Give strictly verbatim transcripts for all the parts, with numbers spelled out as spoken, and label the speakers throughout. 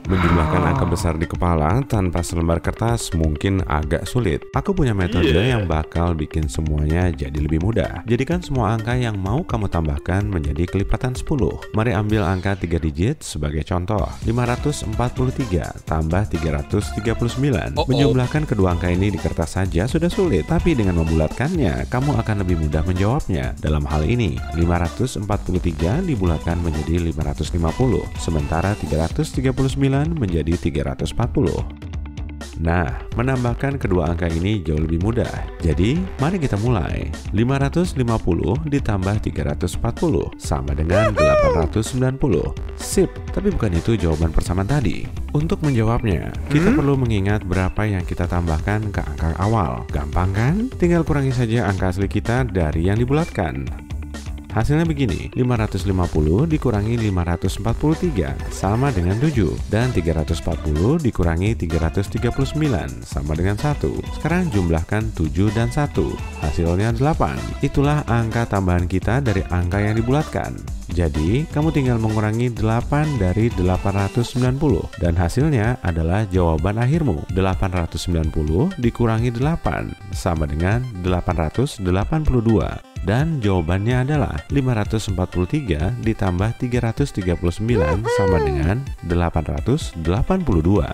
Speaker 1: Menjumlahkan angka besar di kepala tanpa selembar kertas mungkin agak sulit. Aku punya metode
Speaker 2: Yeah.
Speaker 1: yang bakal bikin semuanya jadi lebih mudah. Jadikan semua angka yang mau kamu tambahkan menjadi kelipatan sepuluh. Mari ambil angka tiga digit sebagai contoh. lima ratus empat puluh tiga tambah tiga ratus tiga puluh sembilan.
Speaker 2: Uh-oh.
Speaker 1: Menjumlahkan kedua angka ini di kertas saja sudah sulit, tapi dengan membulatkannya, kamu akan lebih mudah menjawabnya. Dalam hal ini, lima ratus empat puluh tiga dibulatkan menjadi lima ratus lima puluh, sementara tiga ratus tiga puluh sembilan menjadi tiga ratus empat puluh. Nah, menambahkan kedua angka ini jauh lebih mudah. Jadi, mari kita mulai. lima ratus lima puluh ditambah tiga ratus empat puluh sama dengan delapan ratus sembilan puluh. Sip, tapi bukan itu jawaban persamaan tadi. Untuk menjawabnya, kita
Speaker 2: Hmm?
Speaker 1: perlu mengingat berapa yang kita tambahkan ke angka awal. Gampang kan? Tinggal kurangi saja angka asli kita dari yang dibulatkan. Hasilnya begini, lima ratus lima puluh dikurangi lima ratus empat puluh tiga sama dengan tujuh, dan tiga ratus empat puluh dikurangi tiga ratus tiga puluh sembilan sama dengan satu. Sekarang jumlahkan tujuh dan satu, hasilnya delapan. Itulah angka tambahan kita dari angka yang dibulatkan. Jadi, kamu tinggal mengurangi delapan dari delapan ratus sembilan puluh, dan hasilnya adalah jawaban akhirmu. delapan ratus sembilan puluh dikurangi delapan sama dengan delapan ratus delapan puluh dua. Dan jawabannya adalah lima ratus empat puluh tiga ditambah tiga ratus tiga puluh sembilan sama dengan delapan ratus delapan puluh dua.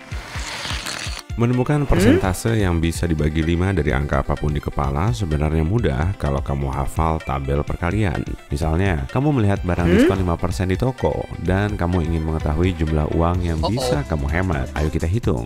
Speaker 1: Menemukan persentase yang bisa dibagi lima dari angka apapun di kepala sebenarnya mudah kalau kamu hafal tabel perkalian. Misalnya, kamu melihat barang diskon lima persen di toko dan kamu ingin mengetahui jumlah uang yang bisa kamu hemat. Ayo kita hitung.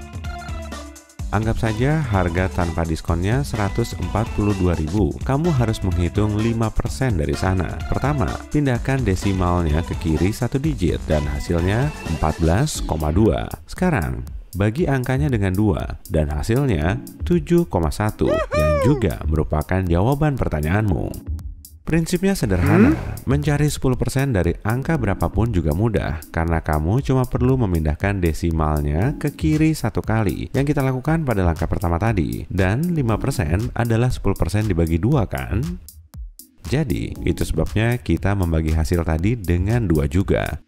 Speaker 1: Anggap saja harga tanpa diskonnya seratus empat puluh dua ribu. Kamu harus menghitung lima persen dari sana. Pertama, pindahkan desimalnya ke kiri satu digit dan hasilnya empat belas koma dua. Sekarang, bagi angkanya dengan dua dan hasilnya tujuh koma satu yang juga merupakan jawaban pertanyaanmu. Prinsipnya sederhana, mencari sepuluh persen dari angka berapapun juga mudah karena kamu cuma perlu memindahkan desimalnya ke kiri satu kali yang kita lakukan pada langkah pertama tadi, dan lima persen adalah sepuluh persen dibagi dua kan? Jadi, itu sebabnya kita membagi hasil tadi dengan dua juga.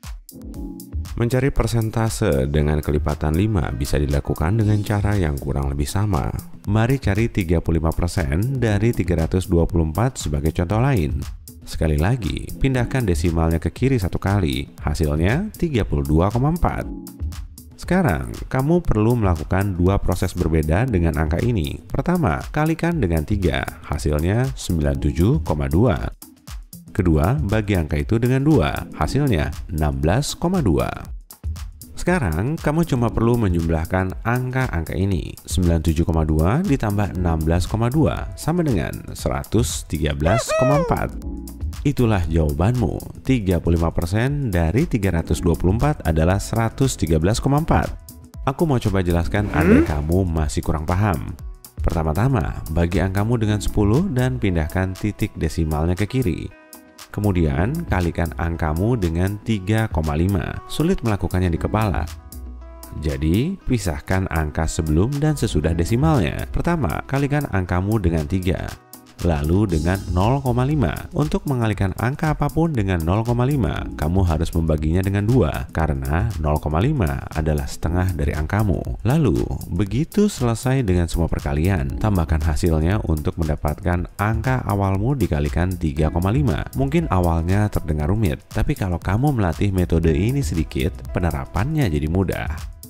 Speaker 1: Mencari persentase dengan kelipatan lima bisa dilakukan dengan cara yang kurang lebih sama. Mari cari tiga puluh lima persen dari tiga ratus dua puluh empat sebagai contoh lain. Sekali lagi, pindahkan desimalnya ke kiri satu kali, hasilnya tiga puluh dua koma empat. Sekarang, kamu perlu melakukan dua proses berbeda dengan angka ini. Pertama, kalikan dengan tiga, hasilnya sembilan puluh tujuh koma dua. Kedua, bagi angka itu dengan dua, hasilnya enam belas koma dua. Sekarang, kamu cuma perlu menjumlahkan angka-angka ini. sembilan puluh tujuh koma dua ditambah enam belas koma dua sama dengan seratus tiga belas koma empat. Itulah jawabanmu. tiga puluh lima persen dari tiga ratus dua puluh empat adalah seratus tiga belas koma empat. Aku mau coba jelaskan andai kamu masih kurang paham. Pertama-tama, bagi angkamu dengan sepuluh dan pindahkan titik desimalnya ke kiri. Kemudian, kalikan angkamu dengan tiga koma lima. Sulit melakukannya di kepala. Jadi, pisahkan angka sebelum dan sesudah desimalnya. Pertama, kalikan angkamu dengan tiga. Lalu dengan nol koma lima. Untuk mengalihkan angka apapun dengan nol koma lima, kamu harus membaginya dengan dua, karena nol koma lima adalah setengah dari angkamu. Lalu, begitu selesai dengan semua perkalian, tambahkan hasilnya untuk mendapatkan angka awalmu dikalikan tiga koma lima. Mungkin awalnya terdengar rumit, tapi kalau kamu melatih metode ini sedikit, penerapannya jadi mudah.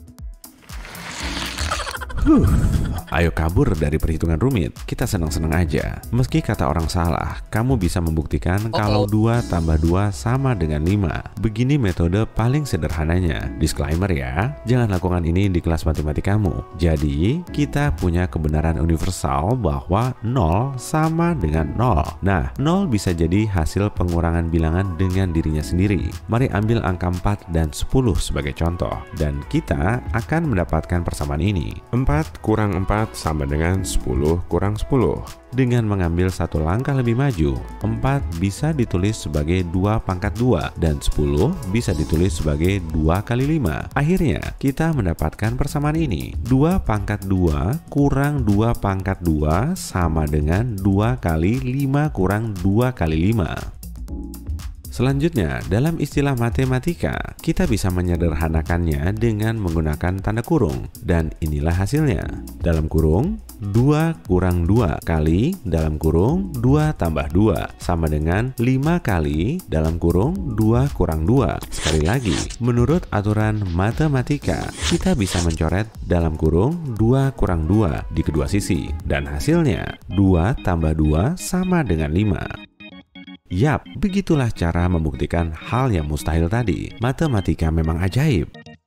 Speaker 1: Huh, ayo kabur dari perhitungan rumit, kita senang-senang aja. Meski kata orang salah, kamu bisa membuktikan
Speaker 2: Uh-oh.
Speaker 1: kalau dua tambah dua sama dengan lima. Begini metode paling sederhananya. Disclaimer ya, jangan lakukan ini di kelas matematikamu. Jadi, kita punya kebenaran universal bahwa nol sama dengan nol. Nah, nol bisa jadi hasil pengurangan bilangan dengan dirinya sendiri. Mari ambil angka empat dan sepuluh sebagai contoh, dan kita akan mendapatkan persamaan ini. empat kurang empat sama dengan sepuluh kurang sepuluh. Dengan mengambil satu langkah lebih maju, empat bisa ditulis sebagai dua pangkat dua dan sepuluh bisa ditulis sebagai dua kali lima. Akhirnya, kita mendapatkan persamaan ini. dua pangkat dua kurang dua pangkat dua sama dengan dua kali lima kurang dua kali lima. Selanjutnya, dalam istilah matematika, kita bisa menyederhanakannya dengan menggunakan tanda kurung. Dan inilah hasilnya. Dalam kurung, dua kurang dua kali dalam kurung dua tambah dua sama dengan lima kali dalam kurung dua kurang dua. Sekali lagi, menurut aturan matematika, kita bisa mencoret dalam kurung dua kurang dua di kedua sisi. Dan hasilnya, dua tambah dua sama dengan lima. Yap, begitulah cara membuktikan hal yang mustahil tadi. Matematika memang ajaib.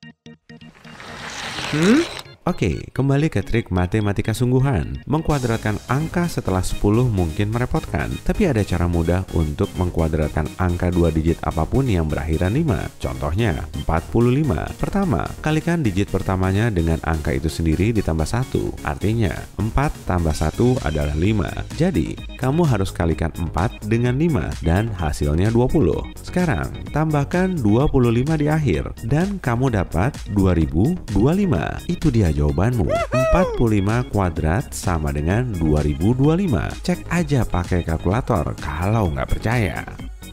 Speaker 1: Hmm? Oke, kembali ke trik matematika sungguhan. Mengkuadratkan angka setelah sepuluh mungkin merepotkan, tapi ada cara mudah untuk mengkuadratkan angka dua digit apapun yang berakhiran lima. Contohnya, empat puluh lima. Pertama, kalikan digit pertamanya dengan angka itu sendiri ditambah satu. Artinya, empat tambah satu adalah lima. Jadi, kamu harus kalikan empat dengan lima dan hasilnya dua puluh. Sekarang, tambahkan dua puluh lima di akhir dan kamu dapat dua ribu dua puluh lima. Itu dia jawabanmu. Empat puluh lima kuadrat sama dengan dua ribu dua puluh lima. Cek aja pakai kalkulator kalau nggak percaya.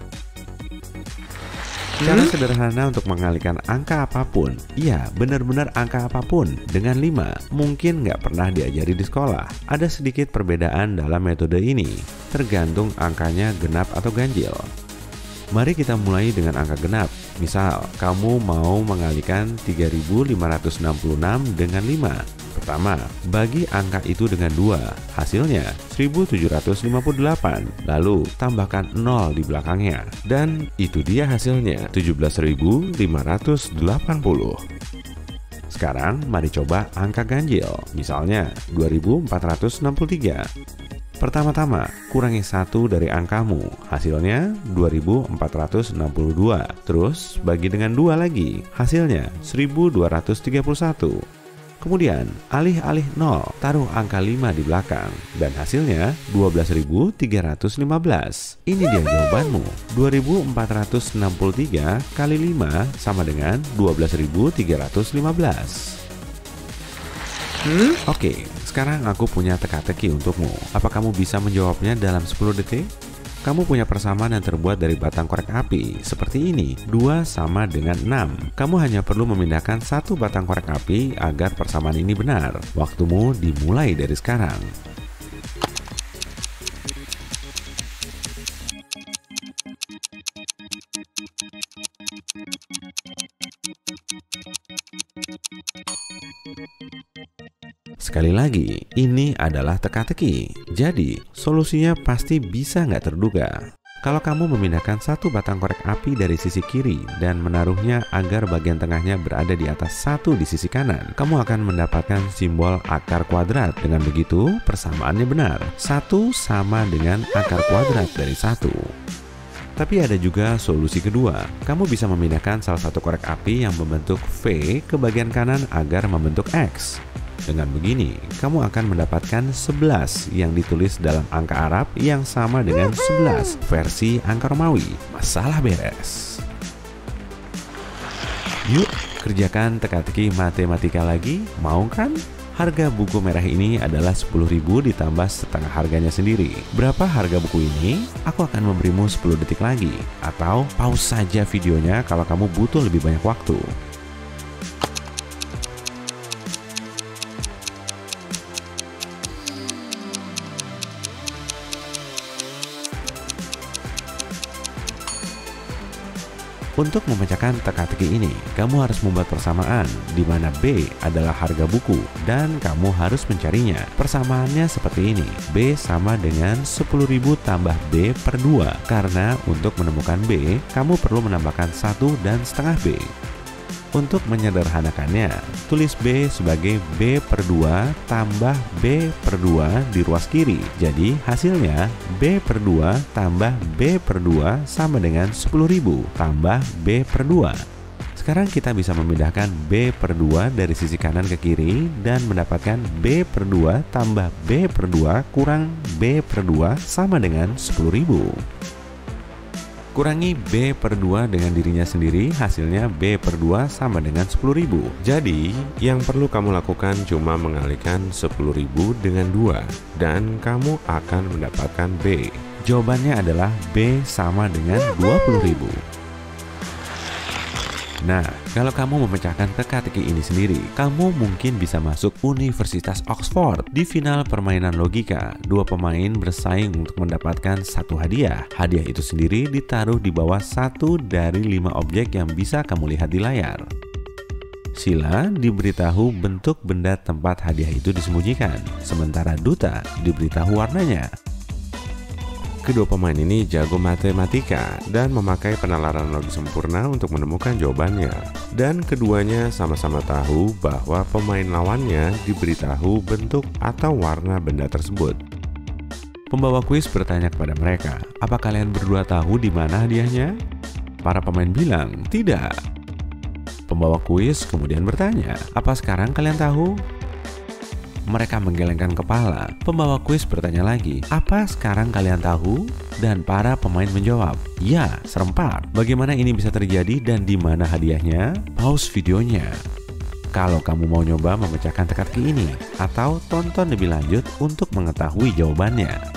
Speaker 1: Cara sederhana untuk mengalihkan angka apapun, iya benar-benar angka apapun dengan lima, mungkin nggak pernah diajari di sekolah. Ada sedikit perbedaan dalam metode ini, tergantung angkanya genap atau ganjil. Mari kita mulai dengan angka genap. Misal, kamu mau mengalihkan tiga ribu lima ratus enam puluh enam dengan lima. Pertama, bagi angka itu dengan dua. Hasilnya seribu tujuh ratus lima puluh delapan. Lalu, tambahkan nol di belakangnya. Dan itu dia hasilnya, tujuh belas ribu lima ratus delapan puluh. Sekarang, mari coba angka ganjil. Misalnya, dua ribu empat ratus enam puluh tiga. Pertama-tama, kurangi satu dari angkamu, hasilnya dua ribu empat ratus enam puluh dua. Terus, bagi dengan dua lagi, hasilnya seribu dua ratus tiga puluh satu. Kemudian, alih-alih nol, taruh angka lima di belakang, dan hasilnya dua belas ribu tiga ratus lima belas. Ini dia jawabanmu, dua ribu empat ratus enam puluh tiga kali lima sama dengan dua belas ribu tiga ratus lima belas. Hmm? Oke, sekarang aku punya teka-teki untukmu. Apa kamu bisa menjawabnya dalam sepuluh detik? Kamu punya persamaan yang terbuat dari batang korek api seperti ini, dua sama dengan enam. Kamu hanya perlu memindahkan satu batang korek api agar persamaan ini benar. Waktumu dimulai dari sekarang. Sekali lagi, ini adalah teka-teki. Jadi, solusinya pasti bisa nggak terduga. Kalau kamu memindahkan satu batang korek api dari sisi kiri dan menaruhnya agar bagian tengahnya berada di atas satu di sisi kanan, kamu akan mendapatkan simbol akar kuadrat. Dengan begitu, persamaannya benar. Satu sama dengan akar kuadrat dari satu. Tapi ada juga solusi kedua. Kamu bisa memindahkan salah satu korek api yang membentuk V ke bagian kanan agar membentuk X. Dengan begini, kamu akan mendapatkan sebelas yang ditulis dalam angka Arab yang sama dengan sebelas versi angka Romawi. Masalah beres. Yuk, kerjakan teka-teki matematika lagi, mau kan? Harga buku merah ini adalah sepuluh ribu ditambah setengah harganya sendiri. Berapa harga buku ini? Aku akan memberimu sepuluh detik lagi. Atau pause saja videonya kalau kamu butuh lebih banyak waktu. Untuk memecahkan teka-teki ini, kamu harus membuat persamaan di mana B adalah harga buku dan kamu harus mencarinya. Persamaannya seperti ini, B sama dengan sepuluh ribu tambah B per dua. Karena untuk menemukan B, kamu perlu menambahkan satu dan setengah B. Untuk menyederhanakannya, tulis B sebagai B per dua tambah B per dua di ruas kiri. Jadi hasilnya B per dua tambah B per dua sama dengan sepuluh ribu tambah B per dua. Sekarang kita bisa memindahkan B per dua dari sisi kanan ke kiri dan mendapatkan B per dua tambah B per dua kurang B per dua sama dengan sepuluh ribu. Kurangi B per dua dengan dirinya sendiri, hasilnya B per dua sama dengan sepuluh ribu. Jadi, yang perlu kamu lakukan cuma mengalihkan sepuluh ribu dengan dua, dan kamu akan mendapatkan B. Jawabannya adalah B sama dengan dua puluh ribu. Nah, kalau kamu memecahkan teka-teki ini sendiri, kamu mungkin bisa masuk Universitas Oxford. Di final permainan logika, dua pemain bersaing untuk mendapatkan satu hadiah. Hadiah itu sendiri ditaruh di bawah satu dari lima objek yang bisa kamu lihat di layar. Sheila diberitahu bentuk benda tempat hadiah itu disembunyikan, sementara Duta diberitahu warnanya. Kedua pemain ini jago matematika dan memakai penalaran logis sempurna untuk menemukan jawabannya. Dan keduanya sama-sama tahu bahwa pemain lawannya diberitahu bentuk atau warna benda tersebut. Pembawa kuis bertanya kepada mereka, "Apa kalian berdua tahu di mana hadiahnya?" Para pemain bilang, "Tidak." Pembawa kuis kemudian bertanya, "Apa sekarang kalian tahu?" Mereka menggelengkan kepala. Pembawa kuis bertanya lagi, "Apa sekarang kalian tahu?" Dan para pemain menjawab, "Ya, serempak." Bagaimana ini bisa terjadi dan di mana hadiahnya? Pause videonya kalau kamu mau nyoba memecahkan teka-teki ini, atau tonton lebih lanjut untuk mengetahui jawabannya.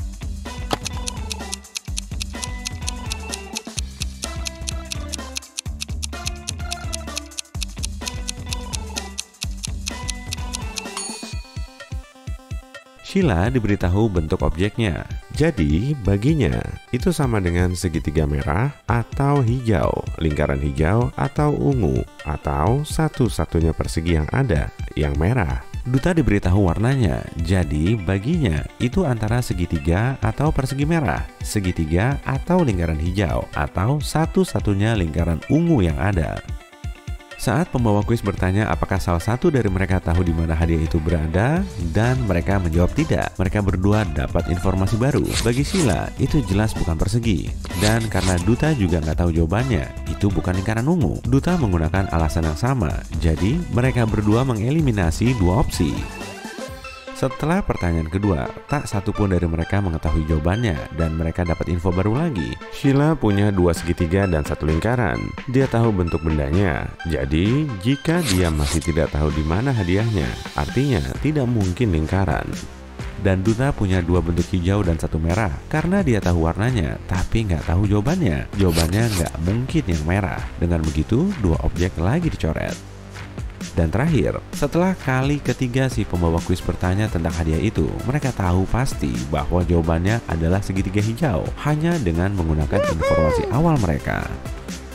Speaker 1: Sheila diberitahu bentuk objeknya. Jadi, baginya itu sama dengan segitiga merah atau hijau, lingkaran hijau atau ungu, atau satu-satunya persegi yang ada, yang merah. Duta diberitahu warnanya. Jadi, baginya itu antara segitiga atau persegi merah, segitiga atau lingkaran hijau, atau satu-satunya lingkaran ungu yang ada. Saat pembawa kuis bertanya apakah salah satu dari mereka tahu di mana hadiah itu berada, dan mereka menjawab tidak, mereka berdua dapat informasi baru. Bagi Sheila, itu jelas bukan persegi. Dan karena Duta juga nggak tahu jawabannya, itu bukan lingkaran ungu. Duta menggunakan alasan yang sama, jadi mereka berdua mengeliminasi dua opsi. Setelah pertanyaan kedua, tak satu pun dari mereka mengetahui jawabannya dan mereka dapat info baru lagi. Sheila punya dua segitiga dan satu lingkaran. Dia tahu bentuk bendanya. Jadi, jika dia masih tidak tahu di mana hadiahnya, artinya tidak mungkin lingkaran. Dan Duta punya dua bentuk hijau dan satu merah karena dia tahu warnanya, tapi nggak tahu jawabannya. Jawabannya nggak mungkin yang merah. Dengan begitu, dua objek lagi dicoret. Dan terakhir, setelah kali ketiga si pembawa kuis bertanya tentang hadiah itu, mereka tahu pasti bahwa jawabannya adalah segitiga hijau hanya dengan menggunakan informasi awal mereka.